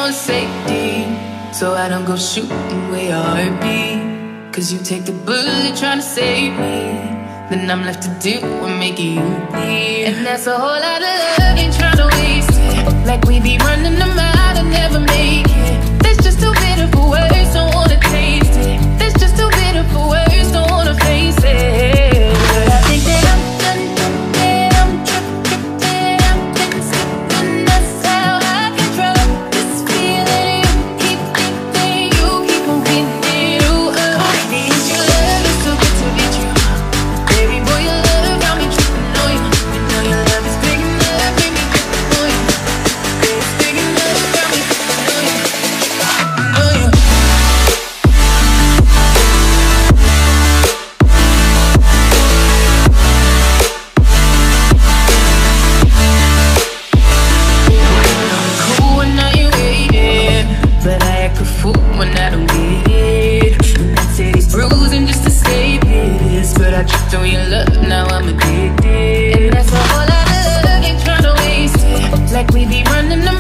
on safety, so I don't go shooting where your heart be. Cause you take the bullet trying to save me, then I'm left to do what make you bleed. And that's a whole lot of love, ain't trying to waste it. Like we be running them out and never make it. That's just too bitter for words, don't wanna taste it. That's just too bitter for words, don't wanna face it. But I think that I'm done, I'm trip-trippin', I'm been sippin'. That's how I control this feeling. You keep thinking, you keep on getting it, ooh, baby, it's your love, it's too good to be true. Baby boy, your love got me trippin' on you. You know your love is big enough, make me trippin' on you. It's big enough, got me trippin' on you. Cool when now you waiting, but I act a fool when I don't get it. And I say these bruising just to stay this, but I tripped on your love, now I'm addicted. And that's a whole lot of love, ain't tryna waste it. Like we be running them